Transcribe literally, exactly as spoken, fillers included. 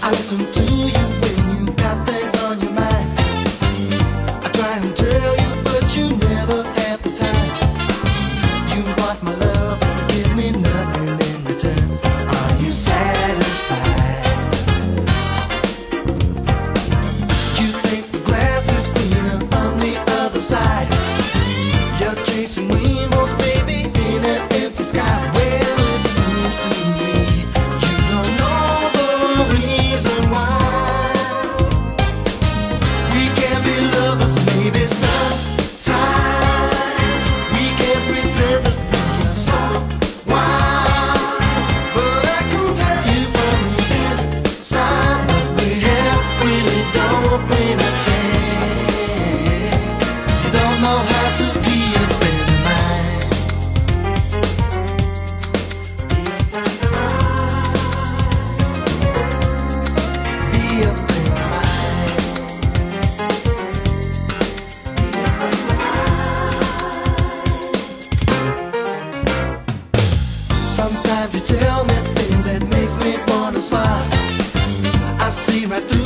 I listen to you when you got things on your mind. I try and tell you, but you never have the time. You want my love, give me nothing in return. Are you satisfied? You think the grass is greener on the other side. You're chasing rainbows, baby, in an empty sky. Well, it seems to me you don't know the reason why we can't be lovers. Maybe sometimes we can pretend that we are so wild, but I can tell you from the inside what we have really don't mean a thing. You don't know how to be a friend of mine. Be a friend of mine. Be a friend of mine. Be a friend of mine. Sometimes you tell me things that makes me wanna smile. I see right through